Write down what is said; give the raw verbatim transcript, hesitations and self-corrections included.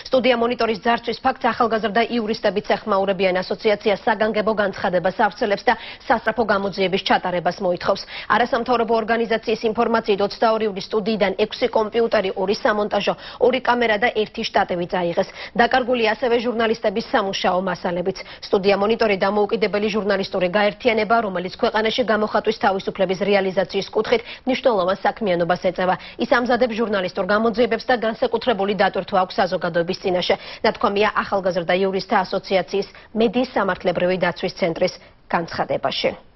სტუდია მონიტორის ძარცვის ფაქტს ახალგაზრდა იურისტებიც ეხმაურებიან ასოციაცია საგანგებო განცხადებას ავრცელებს და სასწრაფო გამოძიების ჩატარებას მოითხოვს. არასამთავრობო ორგანიზაციის ინფორმაციით ოცდაორი ივლისს სტუდიიდან ექვსი კომპიუტერი, ორი სამონტაჟო, ორი კამერა და ერთი შტატივი წაიღეს. დაკარგულია ასევე ჟურალისტების სამუშაო მასალებიც. სტუდია მონიტორი დამოუკიდებელი ჟურნალისტური გაერთიანება, რომელიც ქვეყანაში გამოხატვის თავისუფლების რეალიზაციის კუთხით მნიშვნელოვან საქმიანობას ეწევა. ის ამზადებს ჟურნალისტურ გამოძიებებს და განსაკუთრებული დატვირთვა აქვს საზოგადოების წინაშე. ნათქვამია ახალგაზრდა იურისტთა ასოციაციის მედიის სამართლებრივი დაცვის ცენტრის განცხადებაში.